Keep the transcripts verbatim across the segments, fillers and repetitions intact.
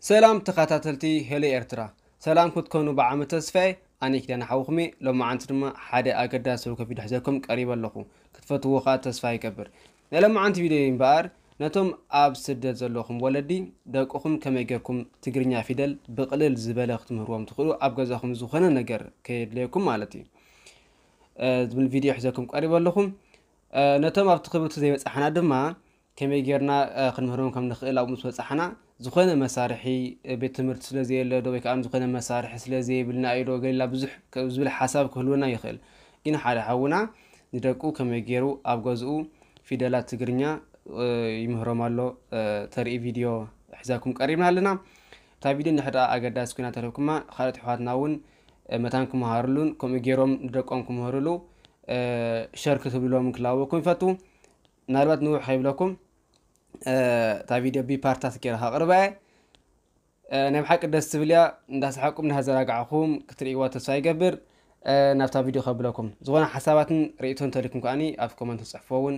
سلام تخاتاتلتي هلي إرترا سلام كنت كونوا بعام تسفي أنا كده نحوخمي لو ما عندنا حدا أقدر أسوي كفيد حزكم قريبا لكم كتفتوا وقات تسفي كبر لما عند فيديو بار نتوم أب سدد زلوخم ولدي دقوخم كما يجيكم تقرنيا فيدل بقلل زبالة ختمروهم تقولوا أبغى زاخم زخنا نجر كيد ليكم مالتي أه من الفيديو حزكم قريبا لكم أه نتوم أب تقبلوا زي بس إحنا دما كما يجرنا خدمهم كم نخيل أو مسوس إحنا زخنا مسارحي بتمرت سلزي اللي دوبي كأن زخنا مسارح سلزي بالنا أيدو قال لا بزح كزبل حساب كلنا يخيل إن حال حونا ندركوا كما يجروا أبغزوا في دلات تقرنيا يمهرم الله تري فيديو حزاكم قريبنا لنا تابيدين نحدا أقداس كنا تلوكما خالد حواتنا ون متانكم هارلون كم يجرم ندركونكم هارلو شركة بلوم كلاوكم فاتو ناربات نوع حيب لكم تا فيديو بي بارتات كيرا هقربا نم حق دست بليا نداس حقكم نهزر اقعكم كتريوا تساي قبر نافتا فيديو خبر لكم زغونا حساباتن رئيتون تلكم كاني اف كومنت تصحفون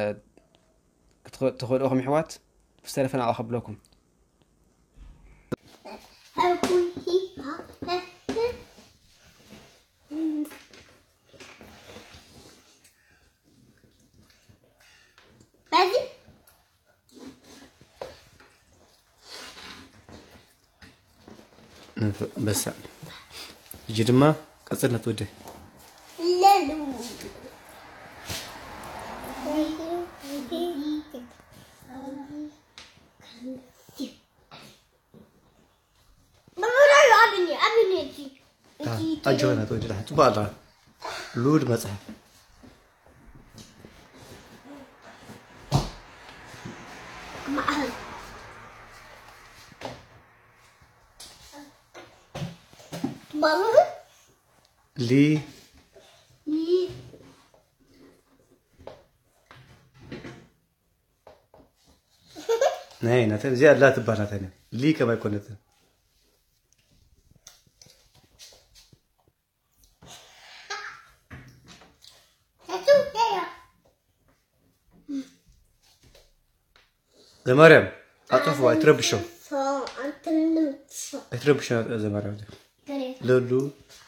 تخلوهم حوات بستلفنا اخبر لكم بس جدما قصنا تودي لالو ماما لا ابني ابني اجونا تودي راح تبالع لود مصحف ماما لي لي ناي نتن زياد لا تبانا ثاني لي كما يكون نتن زمريم اطفوا يتربشوا يتربشوا زمريم لولو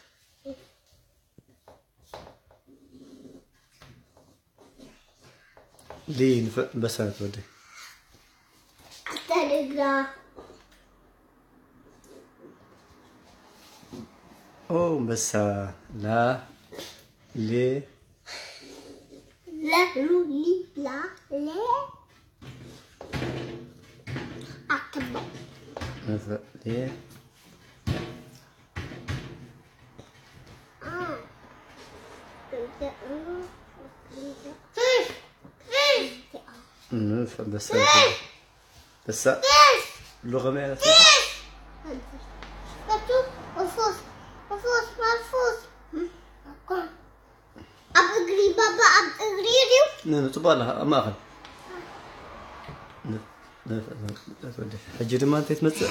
لي بس انا تودي تلقى او بس لا لي لا لولي لا لا أكبر مثلا لي آه بس بس اللغة ما أنا مفوس مفوس مفوس مفوس أبغري بابا أبغري نعم تبالها ما أخذ حجر ما أنت تمسح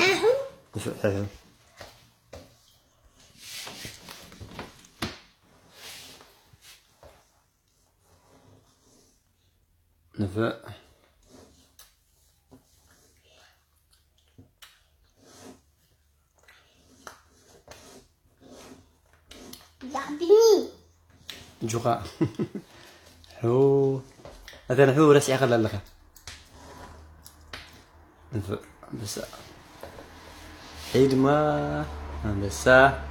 نفع لعبني جوقا هو هذا هو راسي أخذ لك نفع بس عيد ما بس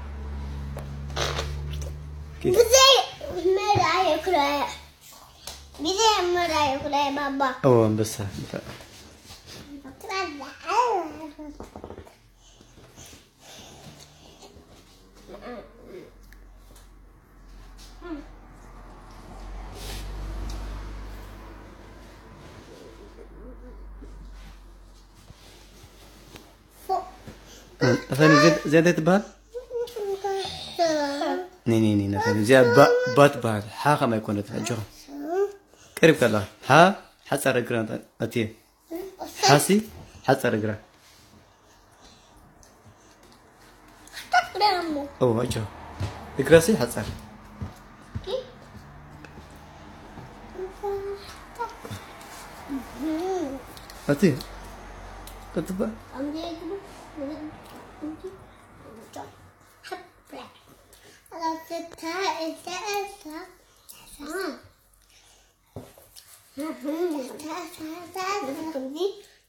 كيف بزي مرة يكره بزي مرة يكره بابا أوه بس نفع أثاني زين زين تبان ني ني ني نثاني زين با بات بات حاخ ما يكون تفجر قريب كلا ها حتى رجران أتيه حاسي حتى رجران أوه أجا إكراسي حتى أتيه كتبا أمدي يجيبوا أمدي حبة على ستة إنت إنت سام أمدي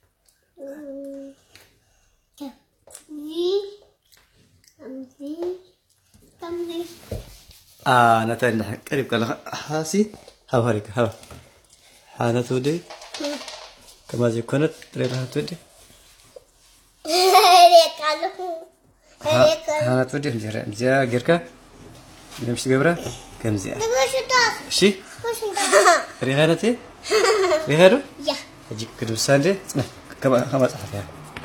أمدي أمدي آه أنا تاني قريب كلا حاسي هاو هريك هاو حانا تودي كما زي كنت تريلها تودي هريك على هريك حانا تودي مزيرا مزيا غيركا نمشي قبرة كم زيا تبغى شو تاس شي وش انت ريحانة تي ريحانة يا أجيك كدو ساندي اسمع كما كما صحفي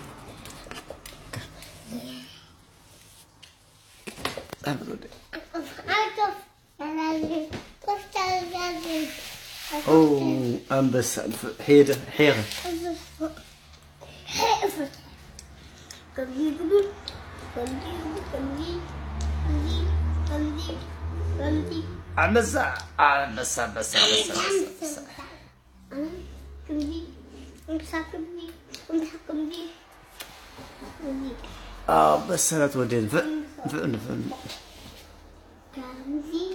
أعرف أنا كنت أجازي أوه أم بس حيرة حيرة حيفت كمدي كمدي كمدي كمدي كمدي كمدي عم بس عم بس بس بس أنا كمدي أمسح كمدي أمسح كمدي كمدي آه بس أنا تودين فن فن فن كمدي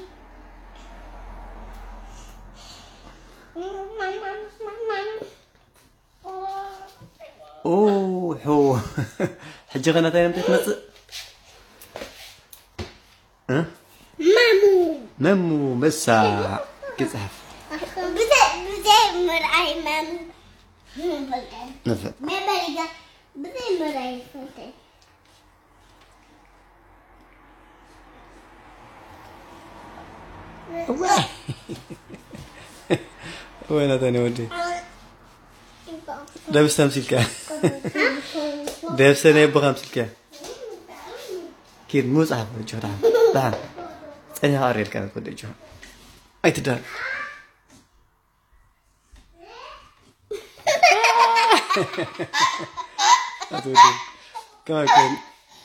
ماما ماما أوه هو حجي غنا تايم تتنص ها مامو نمو مسا كيصحف بدأ بدأ مرعي مامو نفع ما برجع بدأ مرعي فتى وين تاني ودي لابس تمثيل لابس أنا يبغى أمثيل كيد مو صعب الجهرة بعد أنا هارير كانت ودي الجهرة أي تدار أتودي كمان كان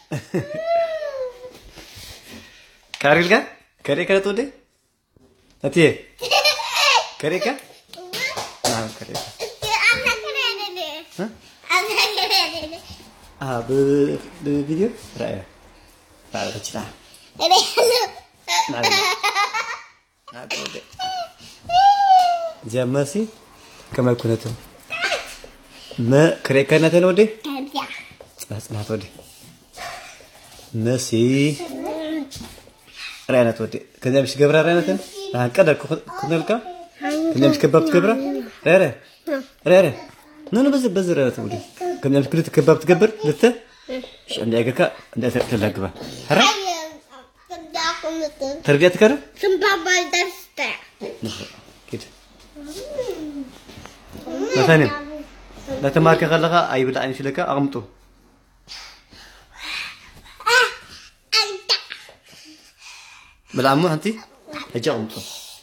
كاريلكا كاريكا تودي أتيه كاريكا نعم كاريكا أنا كمان ليه ها أنا كمان ليه آه ب بفيديو رأيه بعد كذا نعم نعم تودي جامسي كما كنتم ما كريكا نتنودي بس ما تودي نسي رأينا تودي كنا مش قبرة رأينا تن راح كذا كنا لك كنا مش كباب كبرة رأي رأي رأي نو بس بس رأينا تودي كنا مش كل كباب تكبر لسه إيش عندي أجاك عندي تلاقبه هرا تربية كره سبابا درسته كده مثلا لا تمارك غلقة أي بلا أي شيء لك أغمطه أنت بالعمو أنتي أجي أغمطه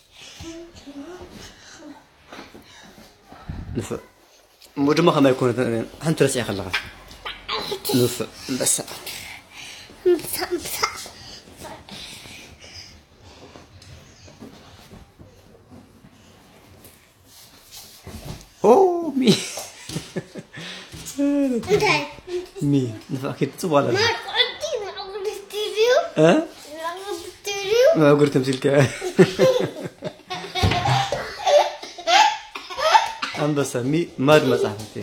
نفع مجمع ما يكون أنت رأسي خلقة نفع بس أوه مي مي نفع أكيد تبغى ما قلتي ما قلت تريو ها ما قلت تريو ما قلت تمثيل كا أم بس مي ما دم صاحبتي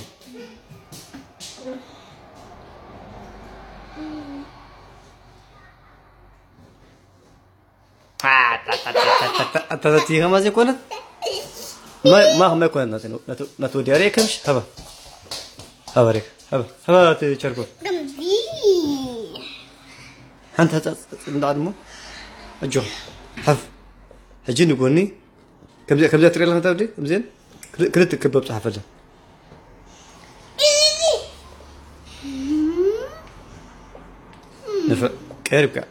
تاتي ما زي كونت ما ما ما كونت نتو نتو نتو دياري كمش هبا هبا ريك هبا هبا تشاركو قمدي أنت هت ندعمه أجو حف هجين يقولني كم زي كم زي تريلا هذا بدي كم زين كنت كباب صحفة نفع قريب كا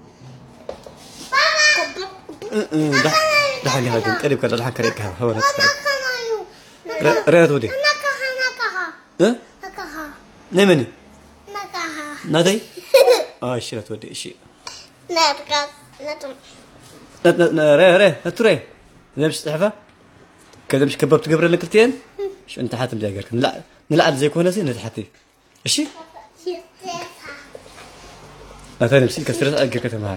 ده ده حاجة هذا قريب كا ده حاجة قريب كا هو نفع رأيت ودي نكها نكها ها نكها نمني نكها نادي آه شيلت ودي شيء نكها نتم نت نت رأي رأي نتري نمشي صحفة كذا مش كباب تقبر لك كرتين شو أنت حاتم جاكر لا نلعب زي كونسي نتحتي إيشي لا ثاني بسيل كسرت أجر كتمار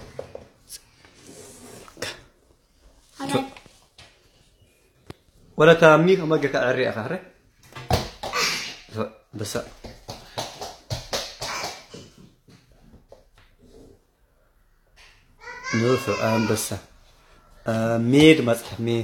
ولا تامي كم أجر كأري أخره بس نوف أم بس ميد ما تحمي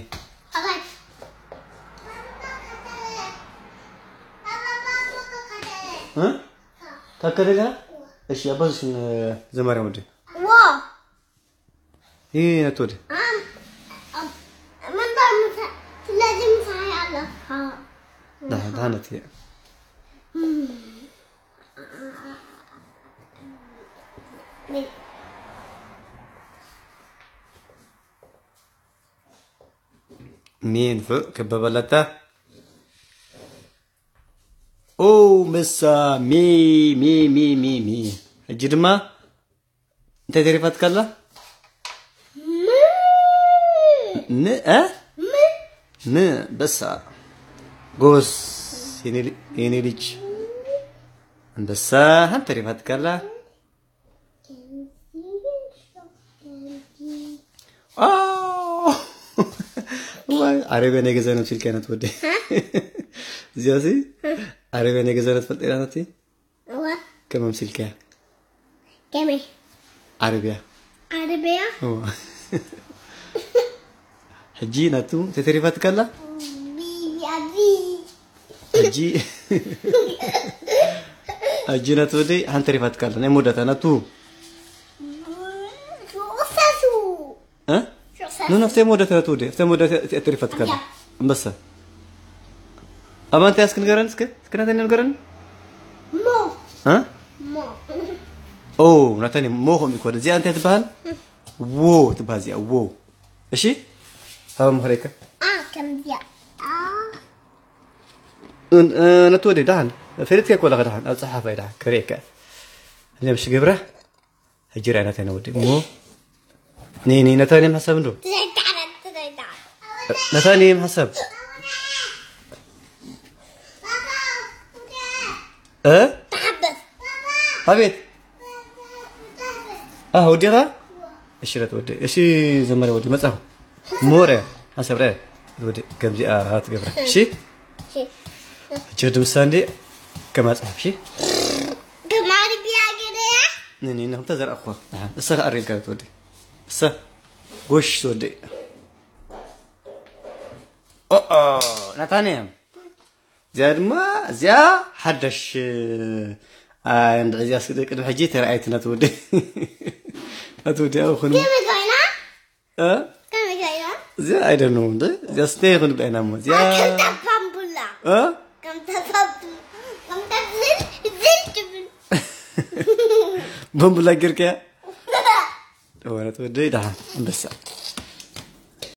ها تأكلها إيش يا بس زمارة مودي واو إيه نتودي أم أم من بعد لازم ساعة على ها ده ده نتي مين فوق كبابلته أو مسا مي مي مي مي مي الجرمة أنت تعرفت كلا ن أه ن بس جوز يني يني ليش بس هم تعرفت كلا آه عربي أنا جزانا في الكائنات ودي زياسي عربي أنا جزانا في الإيراناتي كم أمثل كيا كمي عربية عربية حجي ناتو تتريفات كلا بي أبي حجي حجي ناتو دي هنتريفات كلا نمودة ناتو شو ها نو نفس مودة ناتو دي نفس مودة تتريفات كلا بس أما أنت أسكن قرن سك سكنة تاني قرن مو ها مو أوه نتاني مو هم يكون زي أنت تبان وو تبان زي وو إيشي هذا مهريكا آه كم دي آه نتودي دهن فريت كيك ولا غدهن الصحافة دهن كريكا اللي مش جبره هجري أنا تاني ودي مو ني ني نتاني محسب ندو تزاي تعرف تزاي تعرف نتاني محسب أه تحبس حبيت أه وديها إيش رأيت ودي إيش زمري ودي متأه مورة حسب رأي ودي كم جاء هات جبره شي شي جد مساندي كم أصحاب شي كمان بيا كده نني نحن تزرع أخوة نعم السه أريل كانت ودي السه وش ودي أوه أوه نتاني زياد ما زيا حدش عند عزيز كده كده حجيت رأيت نتودي نتودي أو خنو كم جاينا أه كم جاينا زيا I don't know ده زيا ستيخن بينا مو زيا كم تبامبولا أه كم تبامبول كم تبزل زل جبل بمبلا كيركيا هو نتودي ده بس